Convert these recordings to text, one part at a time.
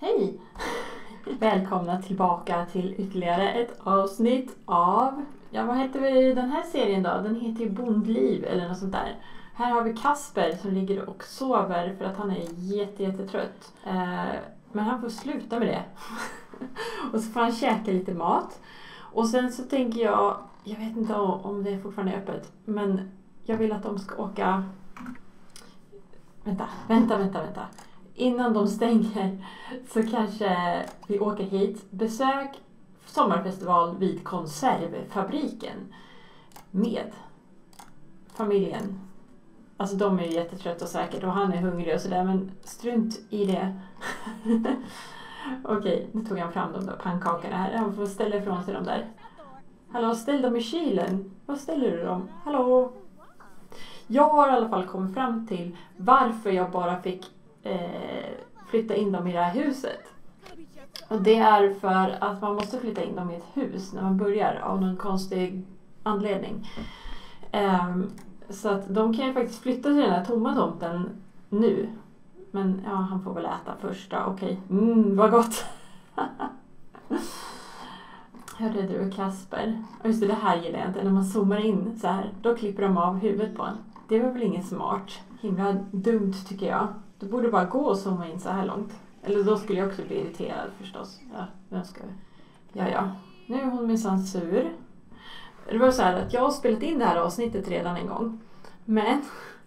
Hej! Välkomna tillbaka till ytterligare ett avsnitt av... Ja, vad heter vi den här serien då? Den heter ju Bondliv eller något sånt där. Här har vi Kasper som ligger och sover för att han är jättetrött. Men han får sluta med det. Och så får han käka lite mat. Och sen så tänker jag vet inte om det fortfarande är öppet, men jag vill att de ska åka... Vänta. Innan de stänger så kanske vi åker hit. Besök sommarfestival vid konservfabriken med familjen. Alltså de är ju jättetrötta säkert och han är hungrig och sådär, men strunt i det. Okej, nu tog han fram de där pannkakorna här. Han får ställa ifrån sig dem där. Hallå, ställ dem i kylen. Vad ställer du dem? Hallå? Jag har i alla fall kommit fram till varför jag bara fick flytta in dem i det här huset. Och det är för att man måste flytta in dem i ett hus när man börjar av någon konstig anledning. Så att de kan ju faktiskt flytta till den här tomma tomten nu. Men ja, han får väl äta först då. Okej. Vad gott. Hörde du Kasper? Och just det här gillar jag inte. När man zoomar in så här, då klipper de av huvudet på en. Det var väl inget smart. Himla dumt tycker jag. Du borde bara gå och zooma in så här långt. Eller då skulle jag också bli irriterad förstås. Ja, vem ska vi? Ja. Nu är hon minsann sur. Det var så här att jag har spelat in det här avsnittet redan en gång. Men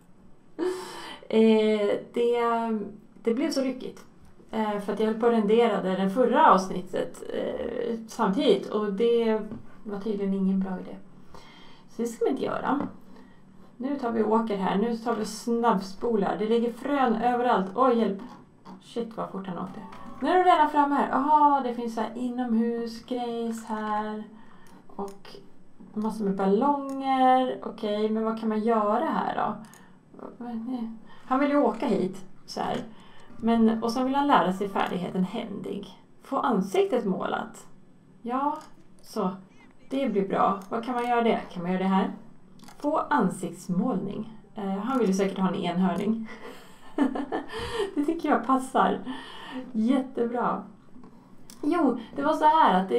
det blev så ryckigt. För att jag höll på att rendera det förra avsnittet samtidigt. Och det var tydligen ingen bra idé. Så det ska vi inte göra. Nu tar vi och åker här. Nu tar vi snabbspolar. Det ligger frön överallt. Oj, hjälp. Shit, vad fort han åkte. Nu är du redan framme här. Jaha, det finns så här inomhusgrejs här. Och massor med ballonger. Okej, men vad kan man göra här då? Han vill ju åka hit. Så här. Men, och så vill han lära sig färdigheten händig. Få ansiktet målat. Ja, så. Det blir bra. Vad kan man göra det? Kan man göra det här? Få ansiktsmålning. Han vill ju säkert ha en enhörning. Det tycker jag passar. Jättebra. Jo, det var så här att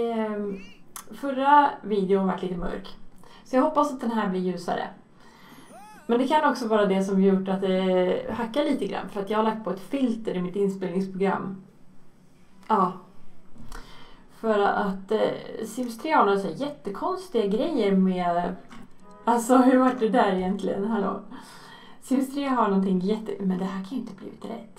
förra videon var lite mörk. Så jag hoppas att den här blir ljusare. Men det kan också vara det som gjort att det hackar lite grann. För att jag har lagt på ett filter i mitt inspelningsprogram. Ja. För att Sims 3 har några så jättekonstiga grejer med... Alltså hur var det där egentligen? Hallå. Sims 3 har någonting Men det här kan ju inte blivit rätt.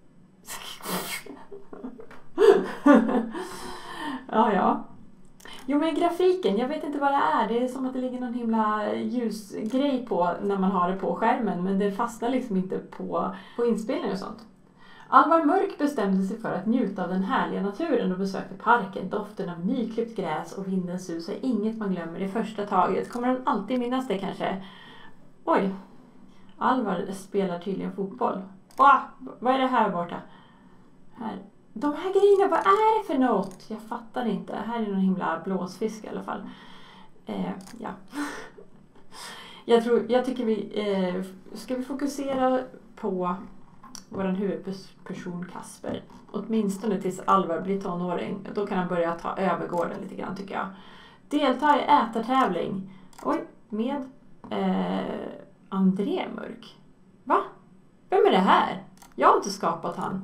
Ja. Jo, men grafiken, jag vet inte vad det är. Det är som att det ligger någon himla ljusgrej på när man har det på skärmen. Men det fastnar liksom inte på inspelning och sånt. Alvar Mörk bestämde sig för att njuta av den härliga naturen och besökte parken. Doften av nyklippt gräs och vindens sus är inget man glömmer i första taget. Kommer han alltid minnas det kanske? Oj, Alvar spelar tydligen fotboll. Vad är det här borta? Här. De här grejerna, vad är det för något? Jag fattar inte. Här är någon himla blåsfisk i alla fall. Ja. Jag tycker ska vi fokusera på våran huvudperson Kasper. Åtminstone tills Alvar blir tonåring. Då kan han börja ta över gården lite grann tycker jag. Delta i ätartävling. Oj, med André Mörk. Va? Vem är det här? Jag har inte skapat han.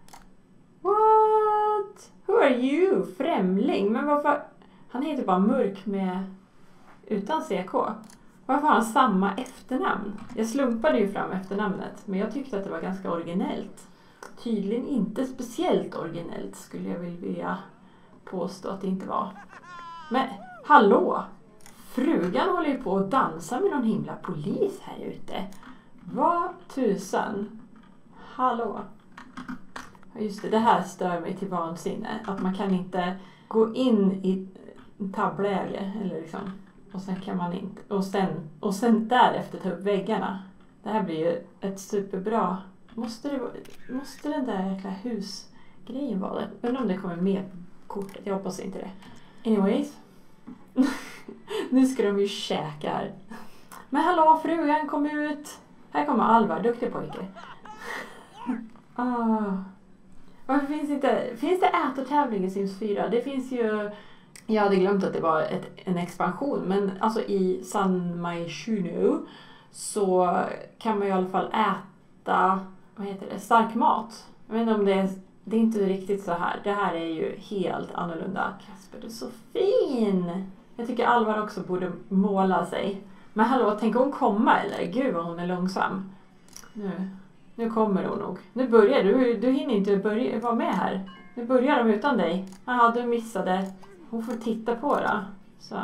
What? Who are you? Främling. Men varför? Han heter bara Mörk utan CK. Varför har han samma efternamn? Jag slumpade ju fram efternamnet. Men jag tyckte att det var ganska originellt. Tydligen inte speciellt originellt skulle jag vilja påstå att det inte var. Men hallå! Frugan håller ju på att dansa med någon himla polis här ute. Vad tusan? Hallå! Just det här stör mig till vansinne. Att man kan inte gå in i tabbläge eller liksom. Och sen kan man inte. Och sen därefter ta upp väggarna. Det här blir ju ett superbra. Måste den där jäkla husgrejen vara det? Undrar om det kommer med kortet. Jag hoppas inte det. Anyways. Nu ska de ju käka här. Men hallå, frugan kom ut. Här kommer Alvar, duktig pojke. Varför finns det ätartävling i Sims 4? Det finns ju... Jag hade glömt att det var en expansion, men alltså i San Myshuno så kan man i alla fall äta, stark mat. Jag vet inte om det är inte riktigt så här. Det här är ju helt annorlunda. Kasper, du är så fin! Jag tycker Alvar också borde måla sig. Men hallå, tänk hon komma eller? Gud vad hon är långsam. Nu kommer hon nog. Nu börjar du hinner inte vara med här. Nu börjar de utan dig. Jaha, du missade. Hon får titta på då. Så.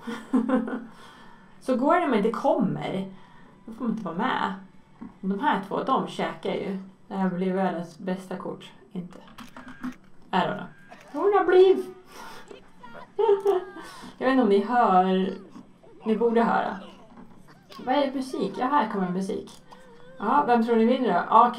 Så går det när man inte kommer. Då får man inte vara med. De här två, de käkar ju. Det här blir världens bästa kort. Inte. I don't know. Hon har blivit. Jag vet inte om ni hör. Ni borde höra. Vad är det musik? Ja, här kommer musik. Ja, vem tror ni vinner då? Ja,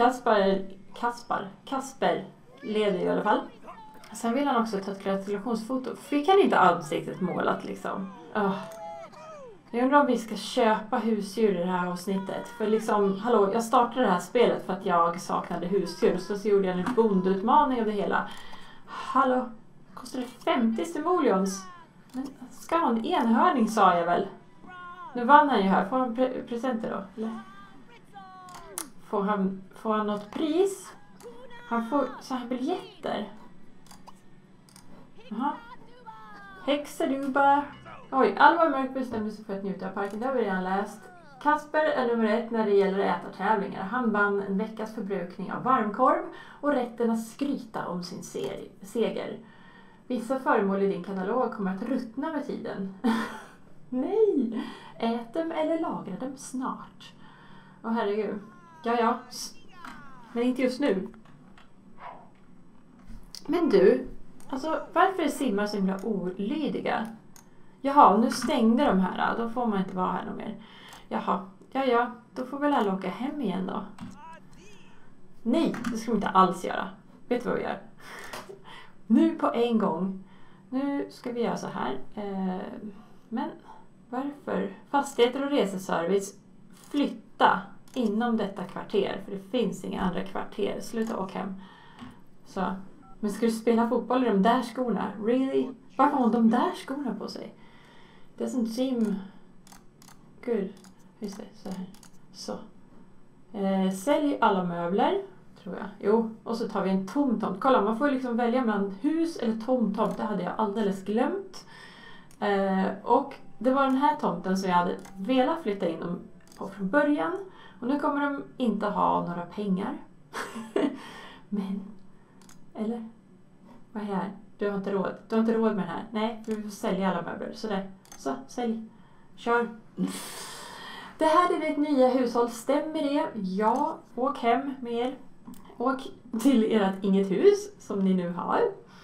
Kasper leder i alla fall. Sen vill han också ta ett gratulationsfoto. Fick han inte ansiktet målat liksom? Jag undrar om vi ska köpa husdjur i det här avsnittet. För liksom, hallå, jag startade det här spelet för att jag saknade husdjur. Så gjorde jag en bondutmaning av det hela. Hallå, kostar det 50 simoleons? Men ska han en enhörning, sa jag väl. Nu vann han ju här. Får han presenter då? Eller? Får han något pris? Han får så här biljetter. Jaha. Hexaduba. Oj, Alvar Mörk bestämde sig för att njuta av parken. Det har vi redan läst. Kasper är nummer 1 när det gäller ätartävlingar. Han vann en veckas förbrukning av varmkorv och rätten att skryta om sin seger. Vissa föremål i din katalog kommer att ruttna med tiden. Nej! Ät dem eller lagra dem snart. Åh herregud. Ja. Men inte just nu. Men du, alltså varför är simmar så himla olydiga? Jaha, nu stängde de här. Då får man inte vara här någon mer. Jaha, ja. Då får väl alla åka hem igen då. Nej, det ska vi inte alls göra. Vet du vad vi gör? Nu på en gång. Nu ska vi göra så här. Men varför? Fastigheter och reseservice flytta inom detta kvarter. För det finns inga andra kvarter. Sluta åka hem. Så. Men ska du spela fotboll i de där skorna? Really? Varför har hon de där skorna på sig? Doesn't seem good. Just det, så här. Så. Sälj alla möbler, tror jag. Jo, och så tar vi en tom tomt. Kolla, man får liksom välja mellan hus eller tom tomt. Det hade jag alldeles glömt. Och det var den här tomten som jag hade velat flytta in dem på från början. Och nu kommer de inte ha några pengar. Men, eller? Vad är det här? Du har inte råd. Du har inte råd med det här. Nej, vi får sälja alla möbler. Sådär. Så, sälj. Kör. Det här är ditt nya hushåll. Stämmer det? Ja. Åk hem med er. Åk till ert inget hus som ni nu har.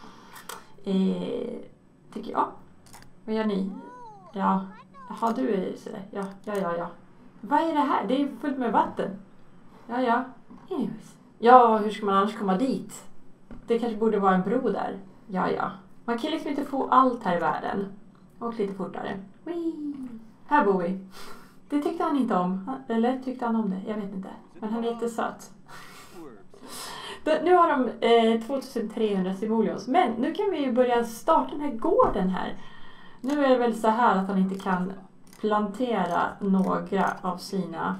Tycker jag. Vad gör ni? Ja. Jaha, du är sådär. Ja. Vad är det här? Det är fullt med vatten. Ja. Anyways. Ja, hur ska man annars komma dit? Det kanske borde vara en bro där. Ja. Man kan liksom inte få allt här i världen. Och lite fortare. Whee! Här bor vi. Det tyckte han inte om. Eller tyckte han om det? Jag vet inte. Men han är jättesöt. Nu har de 2300 simoleons. Men nu kan vi ju börja starta den här gården här. Nu är det väl så här att han inte kan plantera några av sina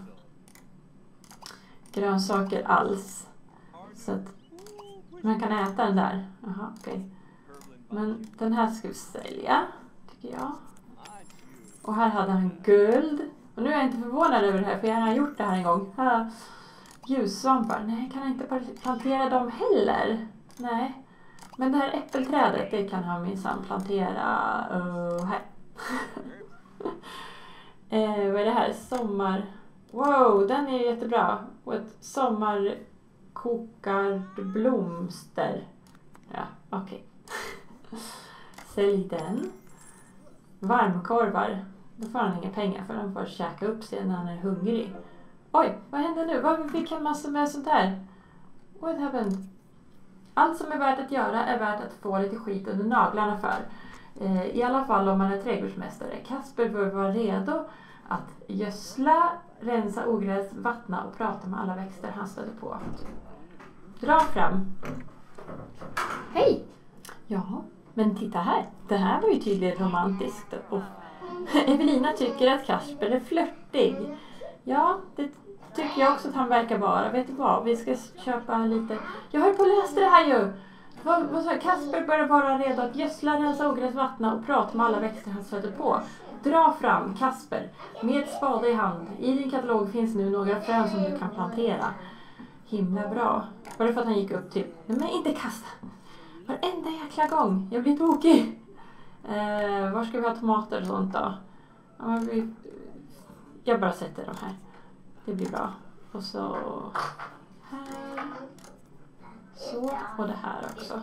grönsaker alls. Så att man kan äta den där. Jaha, okej. Men den här ska vi sälja, tycker jag. Och här hade han guld. Och nu är jag inte förvånad över det här, för jag har gjort det här en gång. Ljussvampar. Nej, kan jag inte plantera dem heller? Nej. Men det här äppelträdet, det kan han minsann plantera här. Vad är det här? Sommar... Wow, den är jättebra. Och ett sommarkokarblomster. Ja, okej. Sälj den. Varmkorvar. Då får han inga pengar för han får käka upp sig när han är hungrig. Oj, vad händer nu? Varför fick han massor med sånt här? What happened? Allt som är värt att göra är värt att få lite skit under naglarna för. I alla fall om man är trädgårdsmästare. Kasper bör vara redo att gödsla, rensa ogräs, vattna och prata med alla växter han stöter på. Dra fram. Ja, men titta här. Det här var ju tydligen romantiskt. Och Evelina tycker att Kasper är flörtig. Ja, det tycker jag också att han verkar vara. Vet du vad? Vi ska köpa lite... Jag höll på att läsa det här ju. Vad sa jag? Kasper börjar vara redo att gödsla, rensa, ogräsvattna och prata med alla växter han stöter på. Dra fram, Kasper, med spade i hand. I din katalog finns nu några frön som du kan plantera. Himla bra. Var det för att han gick upp till... Nej, men inte kasta. Varenda jäkla gång. Jag blir tokig. Var ska vi ha tomater och sånt då? Ja, men jag bara sätter dem här. Det blir bra. Och så här. Så. Och det här också.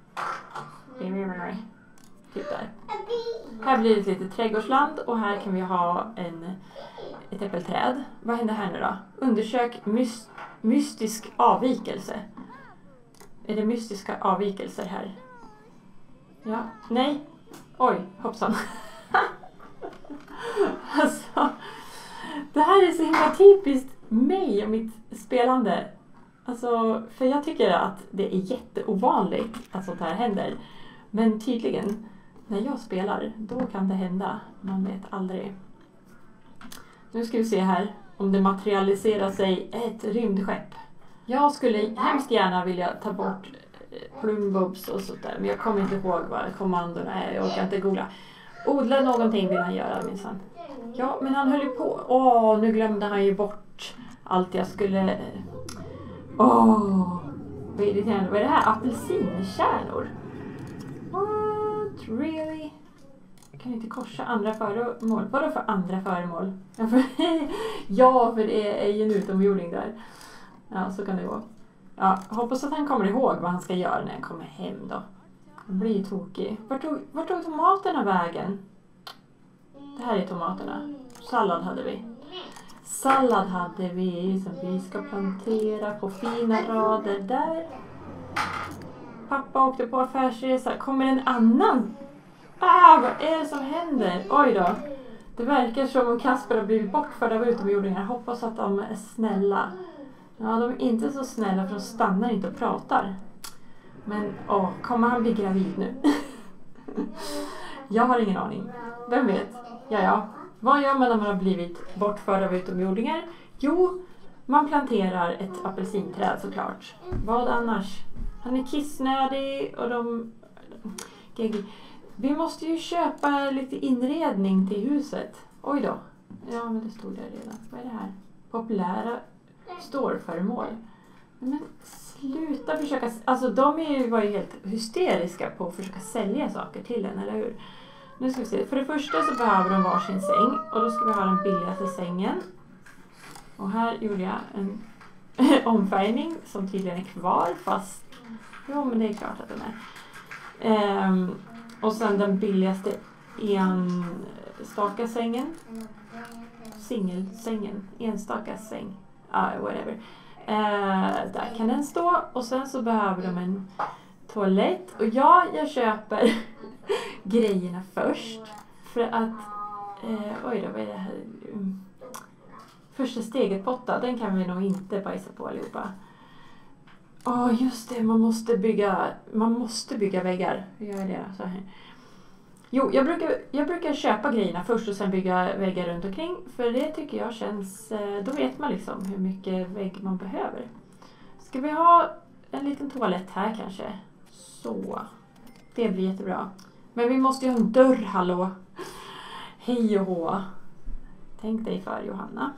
Typ där. Här blir det ett litet trädgårdsland. Och här kan vi ha ett äppelträd. Vad händer här nu då? Undersök mystisk avvikelse. Är det mystiska avvikelser här? Ja. Nej. Oj, hoppsan. Alltså, det här är så himla typiskt mig och mitt spelande. Alltså, för jag tycker att det är jätteovanligt att sånt här händer. Men tydligen, när jag spelar, då kan det hända. Man vet aldrig. Nu ska vi se här om det materialiserar sig ett rymdskepp. Jag skulle hemskt gärna vilja ta bort plumbobs och sånt där. Men jag kommer inte ihåg vad kommandona är. Jag orkar inte googla. Odla någonting vill han göra minsann. Ja, men han höll ju på. Nu glömde han ju bort allt jag skulle... Vad irriterande. Vad är det här? Apelsinkärnor? What? Really? Jag kan inte korsa andra föremål. Vadå för andra föremål? Ja, för det är ju en utomjording där. Ja, så kan det gå. Ja, hoppas att han kommer ihåg vad han ska göra när han kommer hem då. Han blir ju tokig. Vart tog tomaterna vägen? Det här är tomaterna. Sallad hade vi. Sallad hade vi som vi ska plantera på fina rader där. Pappa åkte på affärsresa. Kommer en annan? Vad är det som händer? Oj då. Det verkar som om Kasper har blivit bortförd av utomjordingar. Hoppas att de är snälla. Ja, de är inte så snälla för de stannar inte och pratar. Men, kommer han bli gravid nu? Jag har ingen aning. Vem vet? Ja. Vad gör man när man har blivit bortförd av utomjordingar? Jo, man planterar ett apelsinträd såklart. Vad annars? Han är kissnödig och vi måste ju köpa lite inredning till huset. Oj då. Ja, men det stod där redan. Vad är det här? Populära storföremål. Men sluta försöka... Alltså de var ju helt hysteriska på att försöka sälja saker till en, eller hur? Nu ska vi se. För det första så behöver de varsin säng. Och då ska vi ha den billigaste sängen. Och här gjorde jag en omfärgning som tydligen är kvar. Fast... Jo, men det är klart att den är. Och sen den billigaste enstaka sängen. Singelsängen. Enstaka säng. Whatever. Där kan den stå. Och sen så behöver de en toalett. Och jag köper grejerna först. För att... oj då, vad är det här? Första steget potta. Den kan vi nog inte bajsa på allihopa. Just det. Man måste bygga väggar. Hur gör jag det? Så här. Jo, jag brukar köpa grejerna först och sen bygga väggar runt omkring. För det tycker jag känns... Då vet man liksom hur mycket vägg man behöver. Ska vi ha en liten toalett här kanske? Så. Det blir jättebra. Men vi måste ju ha en dörr, hallå. Hej och hå. Tänk dig för, Johanna.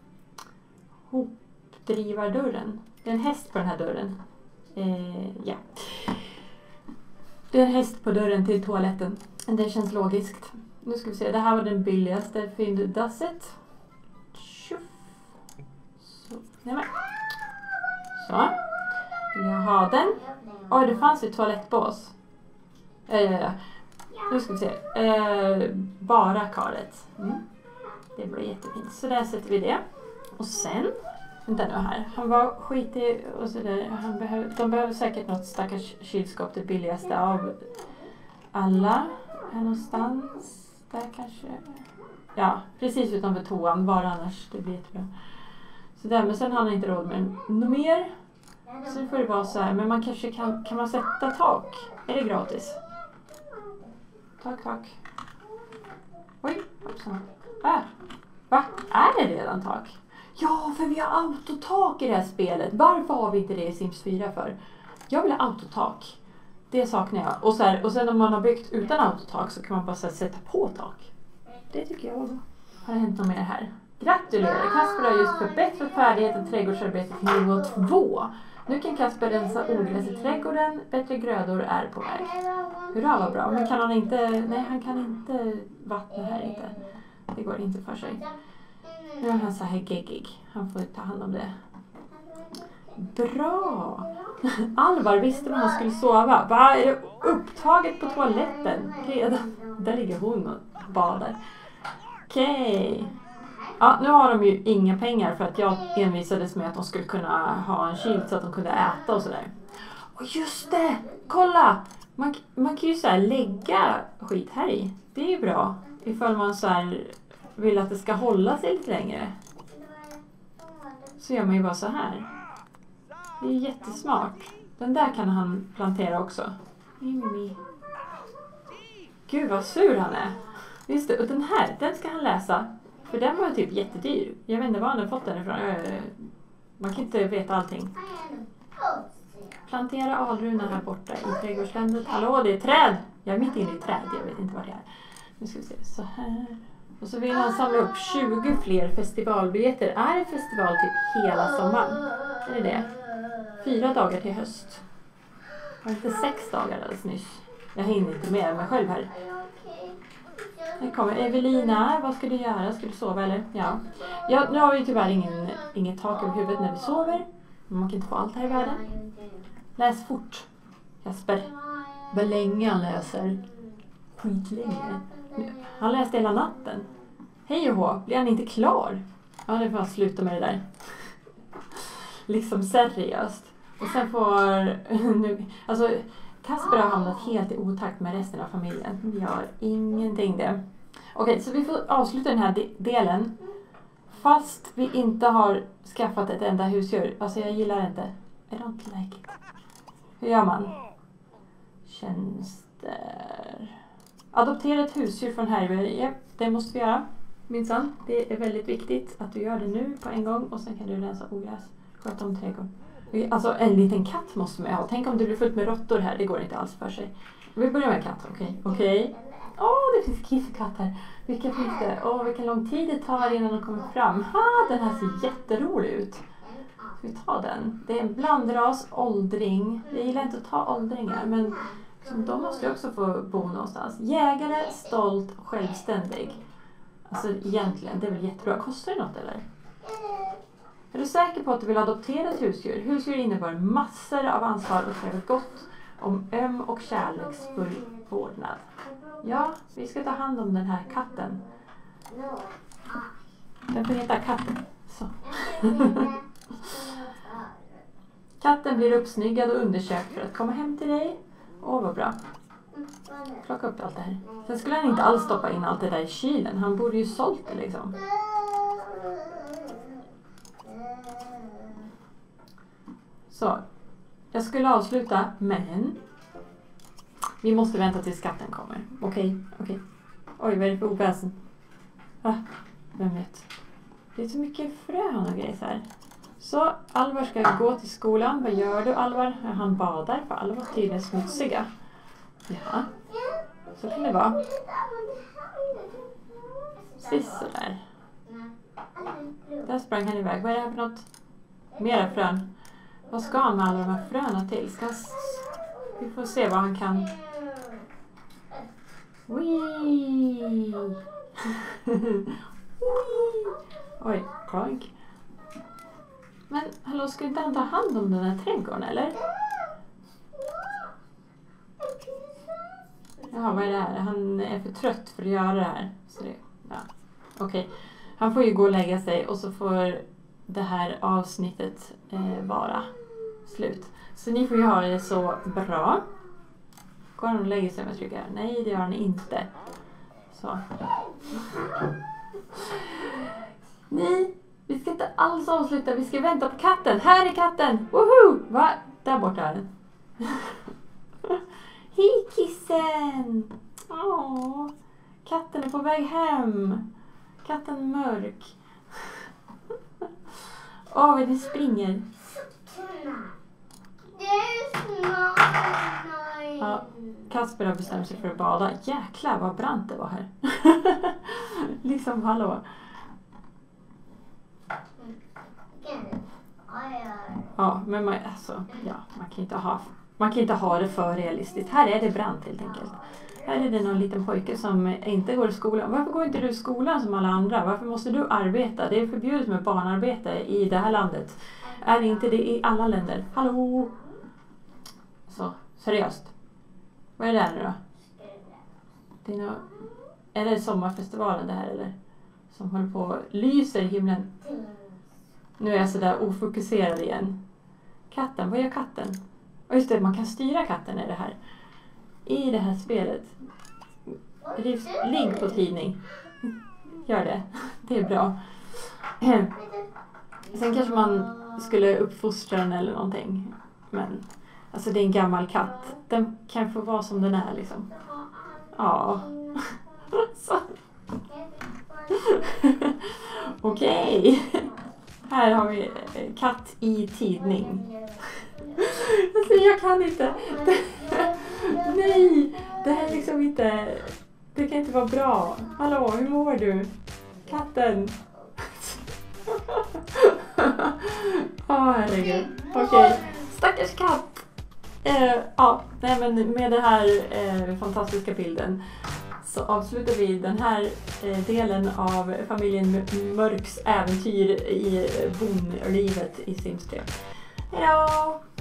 Hopdrivardörren. Det är en häst på den här dörren. Ja. Det är en häst på dörren till toaletten. Det känns logiskt. Nu ska vi se. Det här var den billigaste fynddasset. Så. Nej men. Så. Vill jag ha den? Det fanns ju toalettbås. Nu ska vi se. Bara karet. Det blir jättefint. Så där sätter vi det. Och sen. Vänta nu här. Han var skitig och sådär. De behöver säkert något stackars kylskåp. Det billigaste av alla. Här någonstans. Där kanske. Ja, precis utanför toan. Bara annars. Det blir jättebra. Så där, men sen har han inte råd med något mer. Så det får det vara så här. Men man kanske kan man sätta tak? Är det gratis? Tak. Oj, hoppsan. Va? Är det redan tak? Ja, för vi har autotak i det här spelet. Varför har vi inte det i Sims 4 för? Jag vill ha autotak. Det saknar jag. Och sen om man har byggt utan autotak så kan man bara sätta på tak. Det tycker jag var bra. Har det hänt något mer här? Gratulerar! Kasper har just förbättrat färdigheten trädgårdsarbete till nivå 2. Nu kan Kasper rensa ogräs i trädgården. Bättre grödor är på väg. Hurra, vad bra. Men kan han inte... Nej, han kan inte vattna här inte. Det går inte för sig. Nu är han så här geggig. Han får ta hand om det. Bra! Alvar visste när han skulle sova. Va? Är det upptaget på toaletten? Redan. Där ligger hon och badar. Okej. Ja, nu har de ju inga pengar för att jag envisades med att de skulle kunna ha en kyl så att de kunde äta och sådär. Och just det! Kolla! Man kan ju så här lägga skit här i. Det är ju bra. Ifall man så här vill att det ska hålla sig lite längre. Så gör man ju bara så här. Det är jättesmart. Den där kan han plantera också. Gud vad sur han är. Just det, och den ska han läsa. För den var typ jättedyr. Jag vet inte var han har fått den ifrån. Man kan inte veta allting. Plantera alruna här borta i trädgårdslandet. Hallå, det är träd! Jag är mitt inne i träd, jag vet inte vad det är. Nu ska vi se, så här. Och så vill han samla upp 20 fler festivalbiljetter. Är det festival typ hela sommaren? Är det? 4 dagar till höst. Var det inte 6 dagar alldeles nyss? Jag hinner inte med mig själv här. Här kommer Evelina. Vad ska du göra? Ska du sova eller? Ja, nu har vi tyvärr inget tak över huvudet när vi sover. Men man kan inte få allt här i världen. Läs fort, Kasper. Vad länge han läser. Skitlänge. Han läste hela natten. Hej och hå, blir han inte klar? Ja, det får han sluta med det där. Liksom seriöst. Och sen får... alltså, Kasper har hamnat helt i otakt med resten av familjen. Vi gör ingenting det. Okej, så vi får avsluta den här delen. Fast vi inte har skaffat ett enda husdjur. Alltså jag gillar inte. I don't like it. Hur gör man? Tjänster. Adoptera ett husdjur från Harry. Ja, det måste vi göra. Minsann. Det är väldigt viktigt att du gör det nu på en gång. Och sen kan du rensa ogräs. Sköta om trädgården. Alltså en liten katt måste man ha. Tänk om det blir fullt med råttor här. Det går inte alls för sig. Vi börjar med katt. Okej. Det finns kissekatter. Vilka finns det? Vilken lång tid det tar innan de kommer fram. Den här ser jätterolig ut. Ska vi ta den? Det är en blandras, åldring. Jag gillar inte att ta åldringar. Men de måste ju också få bo någonstans. Jägare, stolt, självständig. Alltså egentligen, det är väl jättebra. Kostar det något eller? Är du säker på att du vill adoptera ett husdjur? Husdjur innebär massor av ansvar och kräver gott om öm och kärleksfull vårdnad. Ja, vi ska ta hand om den här katten. Den får heta katten. Så. Katten blir uppsnyggad och undersökt för att komma hem till dig. Vad bra. Plocka upp allt det här. Sen skulle han inte alls stoppa in allt det där i kylen. Han borde ju sålt det liksom. Så, jag skulle avsluta, men vi måste vänta tills katten kommer. Okej. Oj, vad är det för oväsen? Vem vet? Det är så mycket frön och grejer här. Så, Alvar ska gå till skolan. Vad gör du, Alvar? Han badar, för alla var tydligen smutsiga. Ja, så kan det vara. Sådär. Där sprang han iväg. Vad är det här för något? Mera frön. Vad ska han med alla de här fröna till? Vi får se vad han kan. Wee! Oj, kronk. Men hallå, ska inte han ta hand om den här trädgården, eller? Jaha, vad är det här? Han är för trött för att göra det här. Så det, ja. Okej. Han får ju gå och lägga sig och så får det här avsnittet vara slut. Så ni får ju ha det så bra. Går han och lägger sig om jag trycker här? Nej, det gör han inte. Så. Ni Vi ska inte alls avsluta, vi ska vänta på katten. Här är katten! Woho! Va? Där borta är den. Hej kissen! Åh, katten är på väg hem. Katten mörk. Åh, den springer. Ja, Kasper har bestämt sig för att bada. Jäklar vad brant det var här. Liksom, hallå. Ja, men man kan inte ha det för realistiskt. Här är det brant helt enkelt. Här är det någon liten pojke som inte går i skolan. Varför går inte du i skolan som alla andra? Varför måste du arbeta? Det är förbjudet med barnarbete i det här landet. Är inte det i alla länder? Hallå? Så, seriöst. Vad är det här nu då? Är det sommarfestivalen det här eller? Som håller på och lyser i himlen. Nu är jag sådär ofokuserad igen. Katten, vad gör katten? Och just det, man kan styra katten i det här. I det här spelet. Ligg på tidning. Gör det. Det är bra. Sen kanske man skulle uppfostra den eller någonting. Men alltså det är en gammal katt. Den kan få vara som den är liksom. Ja. Så. Okej. Här har vi katt i tidning. Alltså jag kan inte. Nej, det här är liksom inte. Det kan inte vara bra. Hallå, hur mår du? Katten. Herregud. Okej. Stackars katt. Ja, nej men med den här fantastiska bilden så avslutar vi den här delen av familjen Mörks äventyr i bonlivet i Sims 3. Hejdå!